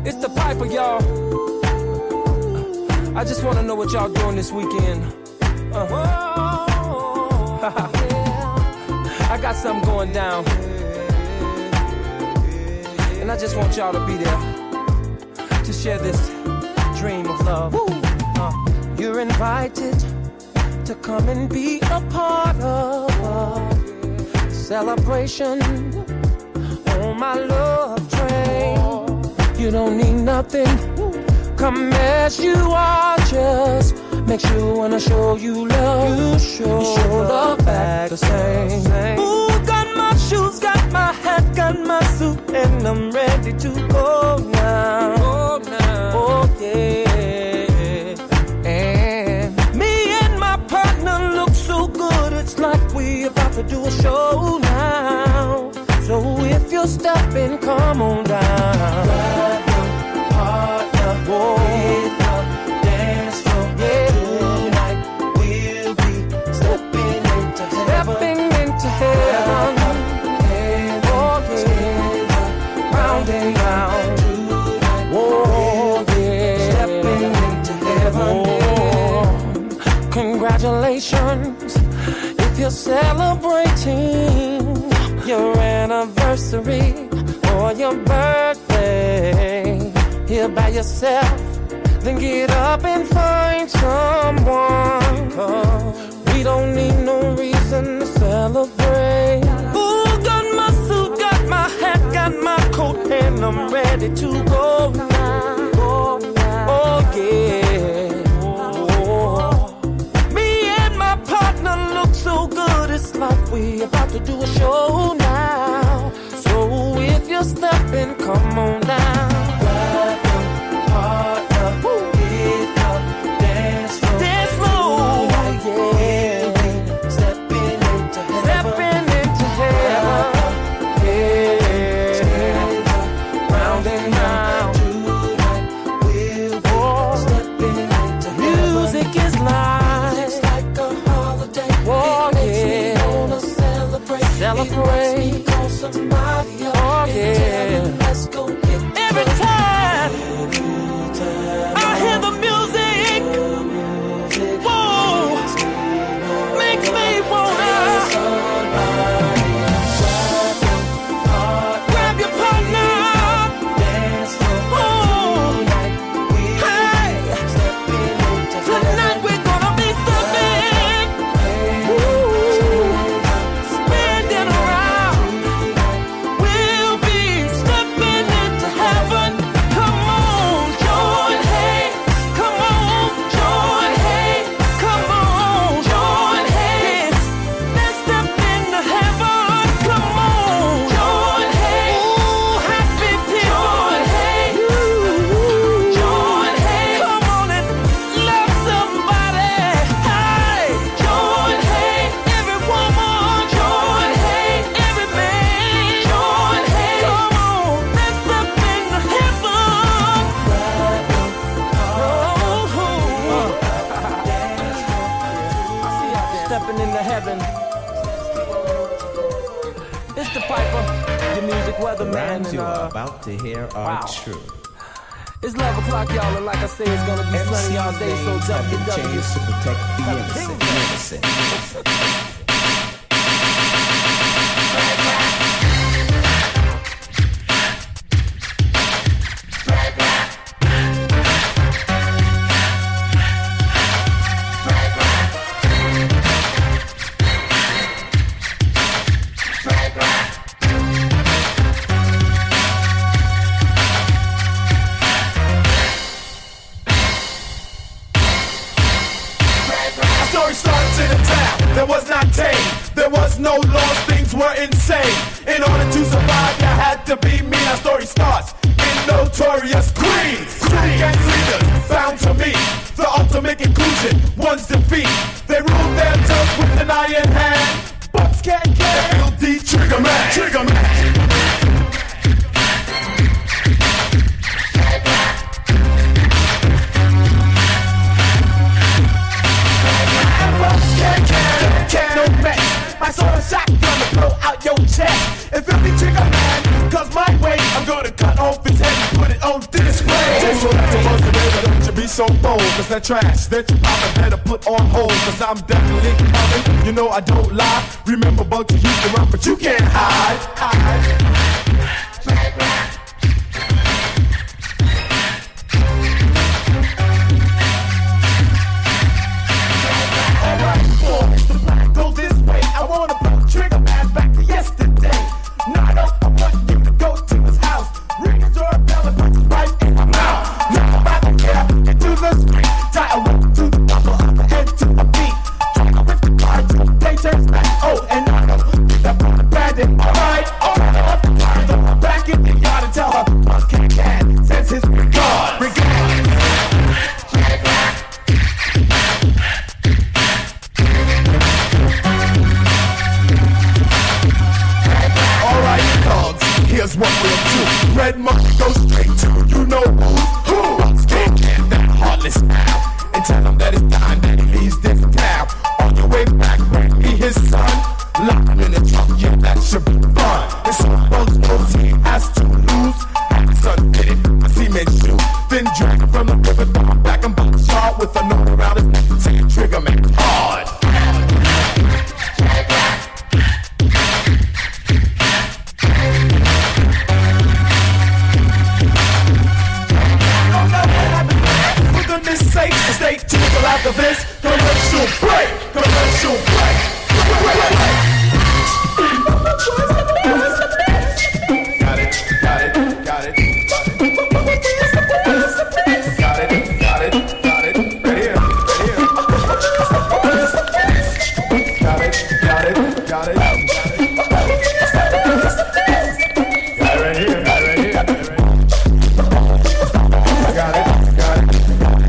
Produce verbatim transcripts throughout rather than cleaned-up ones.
It's the Piper, y'all. I just want to know what y'all doing this weekend. Uh-huh. I got something going down. And I just want y'all to be there to share this dream of love. Uh, you're invited to come and be a part of a celebration on my love train. You don't need nothing, come as you are, just make sure when I show you love, you show, show love back the same. Ooh, got my shoes, got my hat, got my suit, and I'm ready to go now. Oh, now. Oh yeah. And me and my partner look so good, it's like we about to do a show now. So if you're stepping, come on down. Grab your partner, whoa. Hit the dance floor. Yeah. Tonight we'll be stepping into heaven. Stepping into heaven. Oh yeah. Round and round. Whoa yeah. Stepping into heaven. Oh. Congratulations if you're celebrating your anniversary or your birthday. Here by yourself, then get up and find someone, 'cause we don't need no reason to celebrate. Ooh, got my suit, got my hat, got my coat, and I'm ready to go now. Oh yeah. Oh. Me and my partner look so good, it's like we about to do a show now. So if you're stepping, come on down. Grab your partner, hit the dance floor. Dance floor, yeah. Stepping into heaven. Stepping into heaven. Yeah. Round and round. Tonight we'll be stepping into heaven. Music is live. Music's like a holiday. Oh yeah. Celebrate. It makes me call somebody up. Oh yeah. Let's go get every time, every time I hear the music, whoa, makes me wanna grab your partner, dance for tonight. Hey, tonight we're gonna be stepping. Spinning around, we'll be stepping into heaven. Come on, join hands. Come on, join hands. Come on, join hands. Let's step into heaven. Come on, join hands. Ooh, happy people. Join hands. Join hands. Come on and love somebody. Hey, join hands. Every woman, join hands. Every man, join hands. Come on, let's step into heaven. Stepping into heaven. It's the Piper, your music weatherman. Rhymes and, you are uh, about to hear are wow. true. It's eleven o'clock, y'all, and like I say, it's gonna be sunny all day, so names have been W W. changed to protect the innocent. innocent. Story starts in a town that was not tame. There was no laws, things were insane. In order to survive, you had to be me. Our story starts in notorious Queens. Street gang leaders found to me the ultimate conclusion, one's defeat. They ruled their turf with an iron hand. Bucks can't get L D Trigger Man. Trigger Man. My sword and shotgun to blow out your chest. If it be Trigger Man, cause my way, I'm gonna cut off his head and put it on on display. Just so that you must have don't you be so bold. Cause that trash that you probably better put on hold. Cause I'm definitely coming, you know I don't lie. Remember Bugs used to run, but you can't hide. Hide. Go this way, I wanna put Trigger Man back to yesterday. Not up, I want you to go to his house. Ring his doorbell and put his right in my mouth. Now I'm about to get up into the street. Tie a rope to the bubble, up head to the beat. Trigger with the card to the play turns back. Oh, and I know that part of bad and alright. Alright, up the line, throw her back in the yard and tell her, Buck can can, sends his regards. Regards. Here's what we'll do. Red Monkey goes straight to you know who. Who? Bugs can't get that heartless now. And tell him that it's time that he leaves this town. On your way back, bring me his son. Lock him in the trunk, yeah, that should be fun. And so Bugs knows he has to lose. Have his son did it, a cement shoe. Then drag him from the river, throw him back in Bugs' yard with a note around his neck saying Trigger Man hard. Stay tuned till after this commercial break. Commercial break. Got it, got it, got it. Got it, got it, got it. Right here, right here. Got it, got it, got it. Got it right here, got it right here. I got it, got it.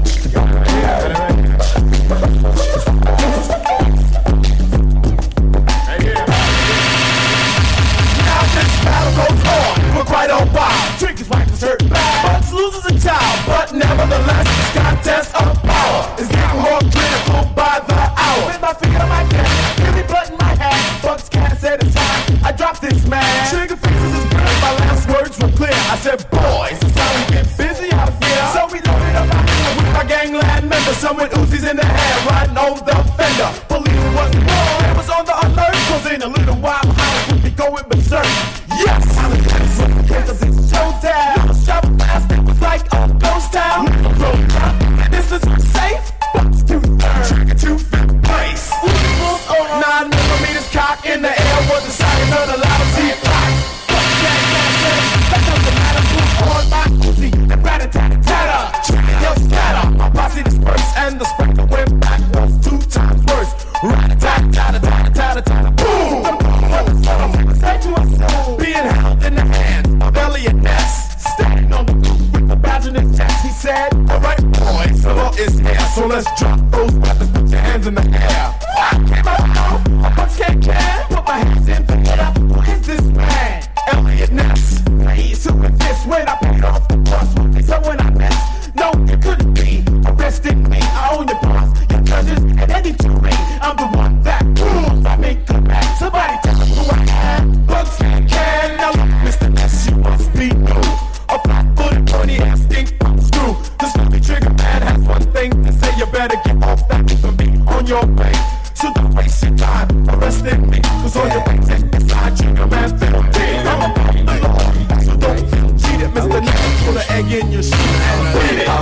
Quite a while, Trigger's wife is hurt bad. Bugs loses a child, but nevertheless, this contest of power is getting more critical by the hour. With my finger on my chest, every button in my hand, Bugs can't say the time. I dropped this man. Trigger fixes his brain. My last words were clear. I said, boys, it's how we get busy out here. So we loaded up our hand with my gangland members. Some with Uzis in their hand, riding on the fender. Police was wrong, it was on the alert. Cause in a little while, house would be going berserk. Yes! Cause it's showtime. Shovel fast, it was like a ghost town. This is safe, Bugs to third. Trigger to fifth place. Nine millimeters cock in the air was the size of the lousy clock. Bugs can't catch it. That doesn't matter. Blue on my Uzi and rat-a-tat-a-tatter. Trigger your scatter. My posse dispersed and the sprinkler went back was two times worse. Rat-a-tat-a-tat-a-tat-a-tat-a. Boom! Say to us, being held in the hands of Elliot Ness, standing on the roof with the badge in his chest. He said, alright boys, the law is here, so let's drop those weapons, put your hands in the air. I came out, my Bugs can't care, put my hands in the air. Who is this man? Elliot Ness. He's who is this when I paid off the bus. So when I missed, no, it couldn't be. Arresting me, I own your boss, your judges, and any jury. I'm the one that rules, I make the match. Somebody tell me who I am. Bugs can't care, now look, Mister Ness, you must be new. A flat-footed, pointy-ass stink screw. This lovely Trigger Man has one thing to say. You better get off that for me on your way. So don't waste your time arresting me. Cause on your way, take inside Trigger Man fifty. I'm a party lord, so don't feel cheated. Mister Ness, put an egg in your shoe and beat it.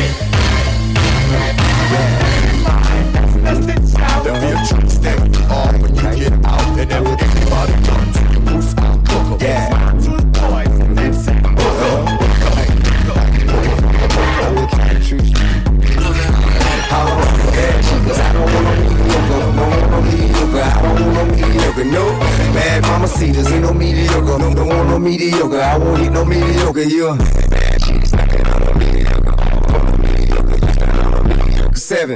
There'll be a trick step on when you get out. And then everybody turns to your boots. Yeah. Smile to the boys and then say, I don't want no mediocre, no want no mediocre, I don't want no mediocre, no. Bad mama cedars, ain't no mediocre, no, don't want no mediocre, I won't eat no mediocre, yeah. Bad she's knocking on no mediocre, on no mediocre, you stand on no mediocre. Seven.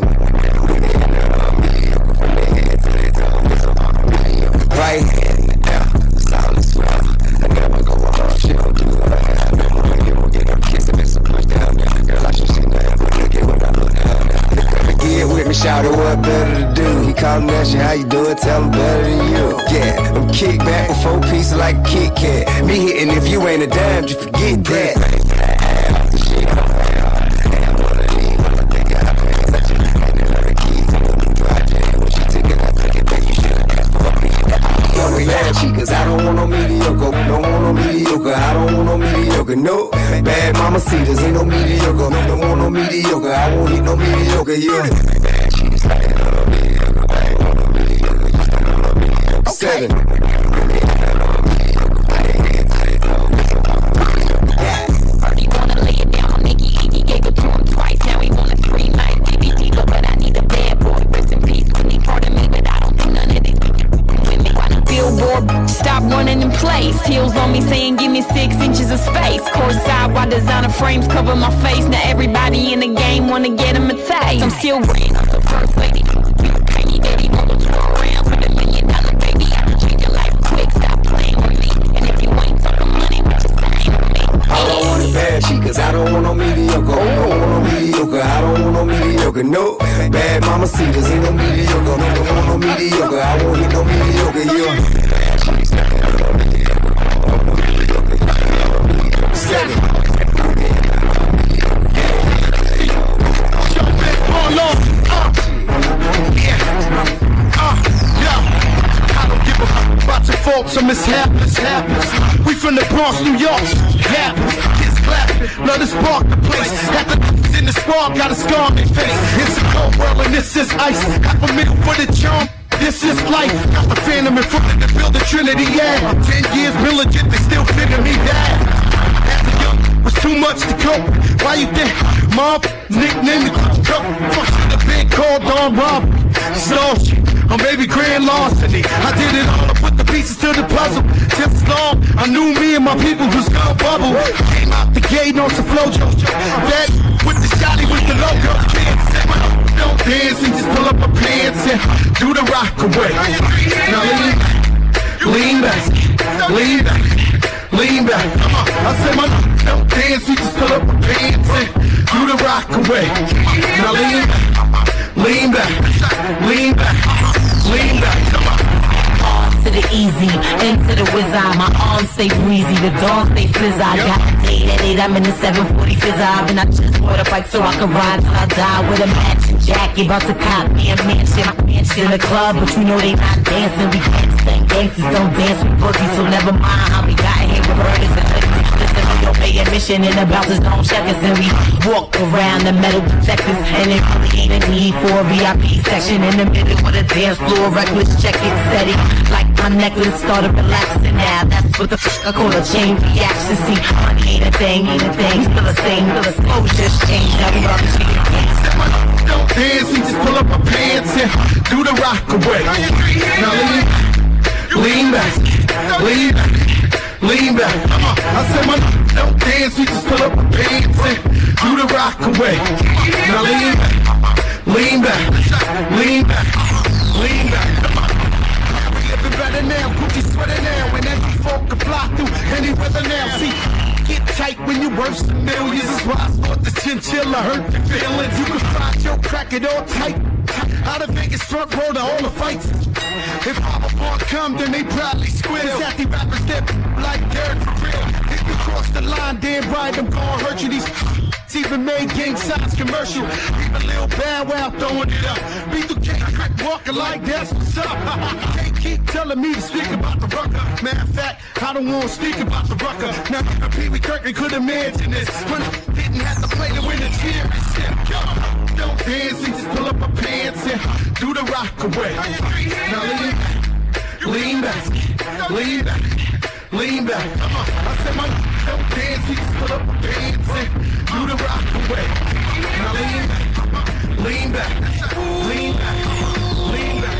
Right hand down, solid swell. I never go on, she don't do what I have. No more, you won't get no kiss if it's a push down there. Girl, I should see that, but look at what I look down there. Get with me, shout it, what better to do? He callin' at you, how you doing? Tell him better than you. Yeah, I'm kick back with four pieces like a Kit Kat. Me hitting if you ain't a dime, just forget that. Bad mama see this, ain't no mediocre. Don't want no mediocre, I won't hit no mediocre, yeah. Seven. He wanna lay it down, Nicky Iggy gave it to him twice. Now he wanna three night G B D, but I need a bad boy. Rest in peace, when he pardon me, but I don't do none of this. With me, why not? Billboard, stop running in place. Heels on me saying give me six inches of space. Courtside while designer frames cover my face. Now everybody in the game wanna get him a taste. I'm still ran up the first lady. Crazy baby, wanna tour around with a million dollar baby. I can change your life quick, stop playing with me. And if you ain't talking money, what you saying with me? I don't want it bad shit, cause I don't want no mediocre. I don't want no mediocre, I don't want no mediocre, no. Bad mama see this, ain't no mediocre. I don't want no mediocre, I won't hit no mediocre, yeah. Seven. Hold on. Uh, yeah. Uh, yeah. I don't give a fuck about your faults or mishaps. We from the Bronx, New York. Yeah. Kids clapping, love to spark the place. Got the in the spark, got a scar on their face. It's a cold world and this is ice. Half a meal for the charm. This is life. Got the phantom in front of the building Trinity, yeah. Ten years militant, they still figure me down. As a young, was too much to cope. Why you think mom nickname the coke? Fuck should have been called on Rob. Slow shit on baby grand larceny. I did it all, I put the pieces to the puzzle. Just long, I knew me and my people was gonna bubble. Came out the gate on some flojo. That with the shotty with the logo. Don't dance and just pull up my pants and do the rock away. Now lean back, lean back, lean back, lean back. I said my don't dance, we just pull up my pants and do the rock away. Now lean back, lean back, lean back, lean back. To the easy, into the wizard. My arms stay breezy, the dawn stay fizz. I got a date at eight, I'm in the seven forty fizz. And I just bought a bike so I can ride till I die with a matching jacket. About to cop me a mansion, my mansion in the club, but you know they not dancing. We can't stand gangsters, don't dance with boogies, so never mind how we got here with burners and hoodies. Listen, we don't pay admission and the bouncers don't check us, and we walk around the metal detectors. And it really ain't a need for a V I P section in the middle with a dance floor, reckless check it, steady. Like my necklace started relaxing now. That's what the fuck I call a chain reaction. See, money ain't a thing, ain't a thing. Still the same, still the slow just change. Now we all the shit again. Don't dance and just pull up my pants and do the rock away. Now lean, lean back, lean back, lean back. I said my don't dance, we just pull up my pants and do the rock away. Now lean back, lean back, lean back, lean back. Better now, Gucci sweater now, when every folk can fly through any weather now. See, get tight when you worth the millions. That's why I thought the chinchilla hurt your feelings. You can find your crack it all tight. Out of Vegas front row to all the fights. If Papa Punk come, then they probably squeal. At the rappers that like Derek for real. If you cross the line, damn right, I'm gonna hurt you. These even made gang size commercial. Even Lil Bow Wow throwing it up. B two K crack walking like that's what's up. Can't keep telling me to speak about the rucker. Matter of fact, I don't want to speak about the rucker. Now even Pee Wee Kirkland could imagine this. When I didn't have to play to win the championship. Don't dance and just pull up my pants and do the rock away. Now lean back, lean back, lean back, lean back. I said my don't dance, we just pull up my pants and do the rock away. Now lean back, lean back, lean back, lean back.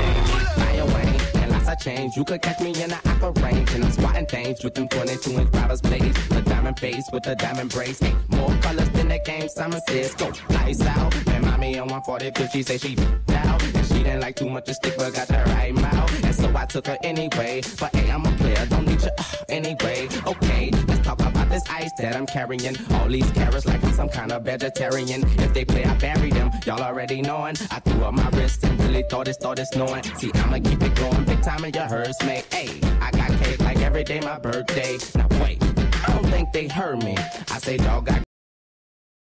I change, you could catch me in the upper range, and I'm squatting things with them twenty-two inch driver's blades, a diamond face with a diamond brace, hey, more colors than the game summer says, go nice out, and mommy on one forty, she say she out, and she didn't like too much to stick, but got the right mouth, and so I took her anyway, but hey, I'm a player, don't need you, uh, anyway, okay, let's talk about this ice that I'm carrying, all these carrots like I'm some kind of vegetarian, if they play I bury them, y'all already knowing, I threw up my wrist and really thought it started snowing, see I'ma keep it going, big time in your herds, mate, hey, I got cake like every day my birthday, now wait, I don't think they heard me, I say dog, I